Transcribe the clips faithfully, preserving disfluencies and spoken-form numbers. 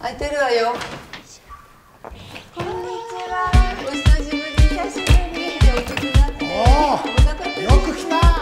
開いてるわよ。こんにちは。お久しぶり、久しぶり。お来てくださって。おお、よく来た。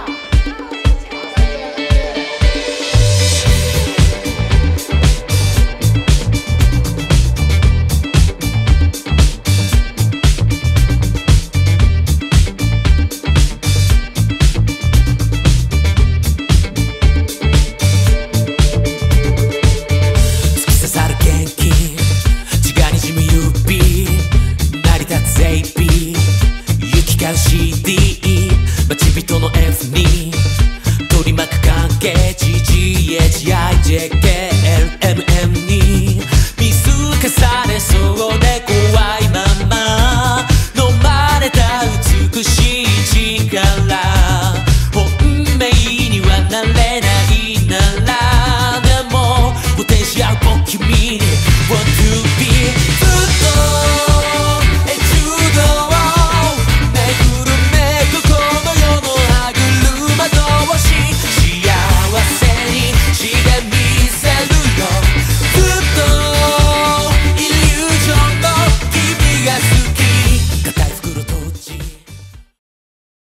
シーディー 待ち人の F に取り巻く関係 ジージーエイチアイジェーケーエルエム